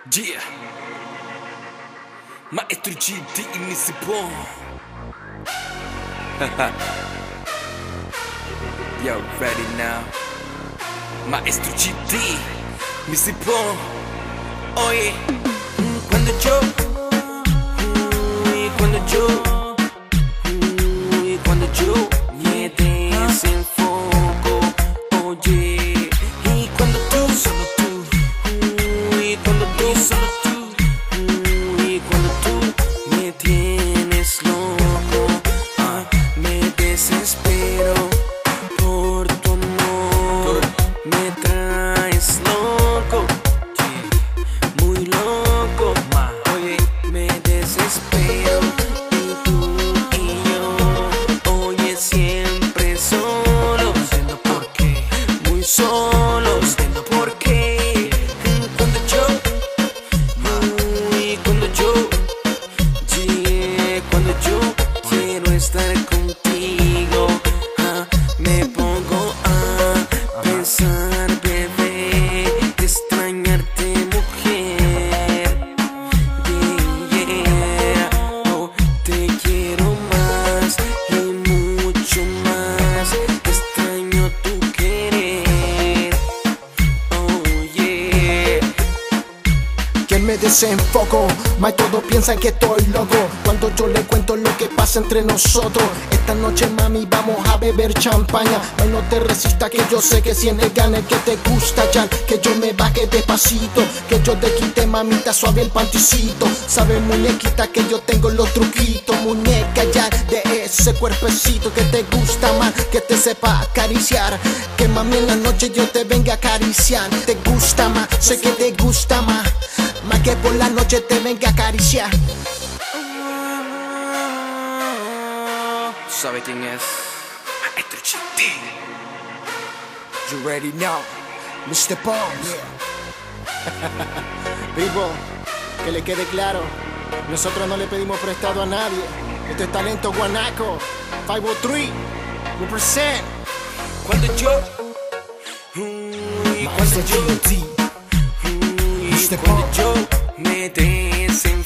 Yeah. Maestro GD y musica. You ready now? Maestro GD, musica. Oye, cuando yo me desenfoco, oye, y cuando tú, solo tú, y cuando tú, solo tú, y cuando tú me tienes loco, me desespero por tu amor, me traes loco, muy loco, oye, me desespero. Estar contigo, me pongo a pensar, bebé, extrañarte, mujer, yeah, oh, te quiero más y mucho más, extraño tu querer, oh yeah. Que me desenfoco, más todos piensan que estoy loco cuando yo le cuento lo que pasa entre nosotros. Esta noche, mami, vamos a beber champaña. Ay, no te resistas, que yo sé que sientes ganas, que te gusta ya, que yo me baje despacito, que yo te quite, mamita, suave el panticito. Sabes, muñequita, que yo tengo los truquitos, muñeca ya, de ese cuerpecito que te gusta más, que te sepa acariciar, que mami en la noche yo te venga a acariciar. Te gusta más, sé que te gusta más que por la noche te venga a acariciar. ¿Sabe quién es? Maestro GD. You ready now, Mr. Ponks. People, que le quede claro, nosotros no le pedimos prestado a nadie. Esto es talento guanaco. 503, represent. Cuando yo me desenfoco.